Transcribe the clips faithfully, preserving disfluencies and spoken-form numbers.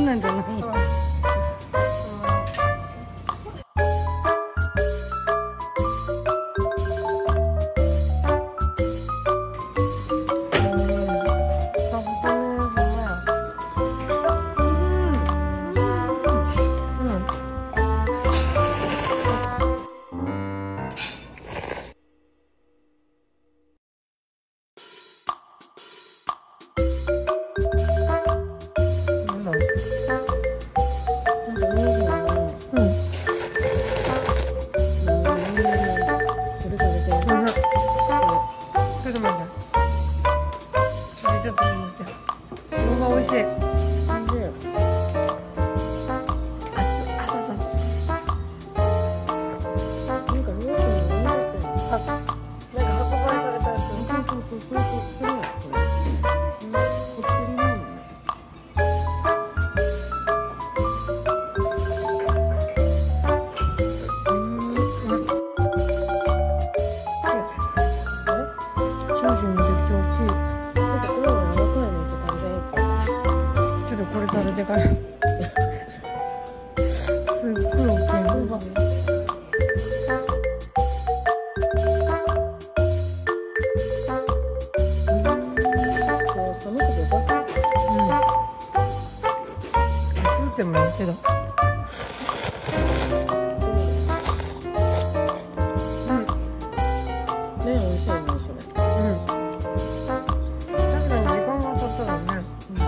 んなんじゃない。これ食べてからすっごい大きいのが。寒くてよかった。うん。暑くてもいいけど。うん。麺美味しいね、それ。うん。確かに時間が経ったらね。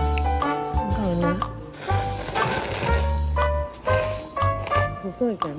細いけん。うん。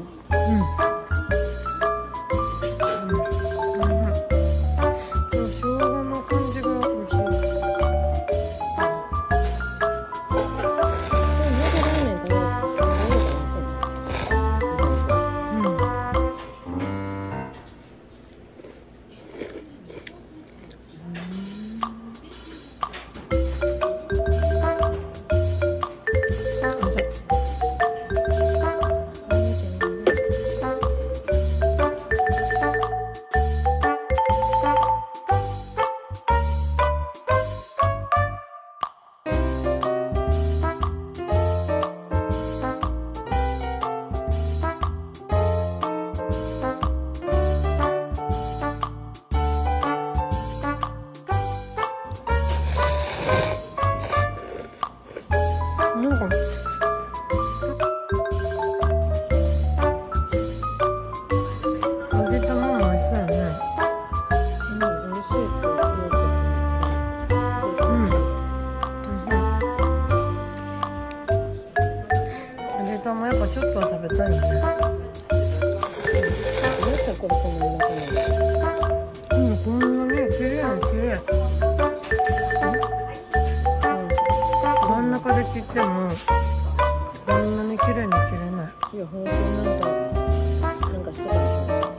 なんか味玉も美味しそうやね。うん、美味しいって言うけど。うん。味玉やっぱちょっとは食べたいよね。どうしてこれこんなに中なの？うん、こんなに綺麗な綺麗。真ん中で切ってもこんなに綺麗に切れない。いや、ほんとなんかなんかしてたんですよ。